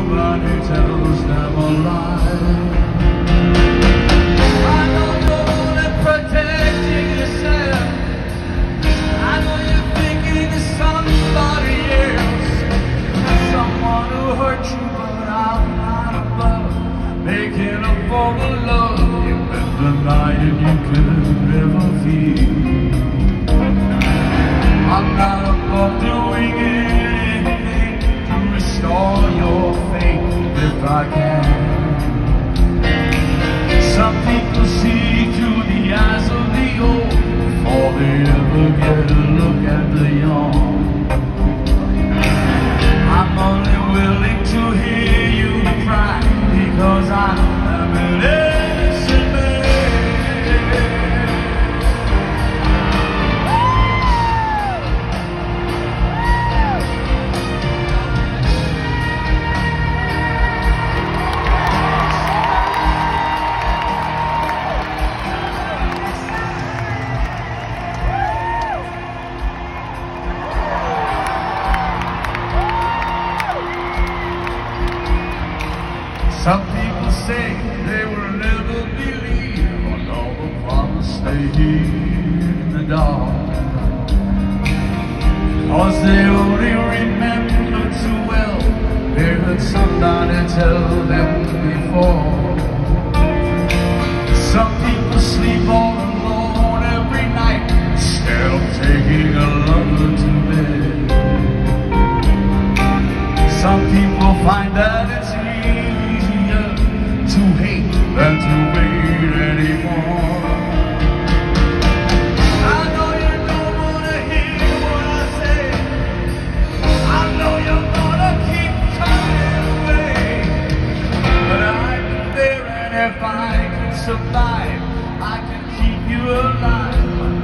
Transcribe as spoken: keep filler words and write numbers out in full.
nobody tells them a lie. I know you're only protecting yourself. I know you're thinking of somebody else, someone who hurt you, but I'm not above making up for the love you've been denying you could never feel. I'm not above doing anything to restore your faith if I can. Some people see through the eyes of the old before they ever get a look at the young. I'm only willing to hear you cry because I am an innocent man. Some people say they will never believe on all the promise they hear in the dark, 'cause they only remember too well they heard somebody tell them before. Some people sleep all alone every night instead of taking a lover to bed. Some people find that it's to hate than to wait anymore. I know you don't wanna hear what I say. I know you're gonna keep turning away, but I've been there, and if I can survive, I can keep you alive.